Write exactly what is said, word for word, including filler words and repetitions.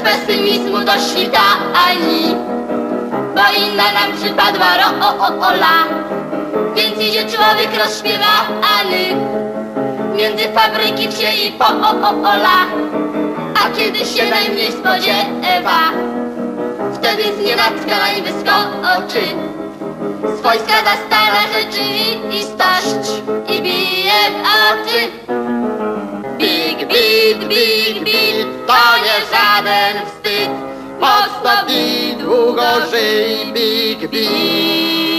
pesymizmu do świtani, bo inna nam przypadła rola. Więc idzie człowiek rozśpiewany między fabryki wsie i pola. A kiedy się najmniej spodziewa, wtedy znienacka nań wyskoczy swojska zastana rzeczywistość i bije w oczy. Big Bill, Big Bill, to nie żaden wstyd, mocno i długo żyj, Big Bill.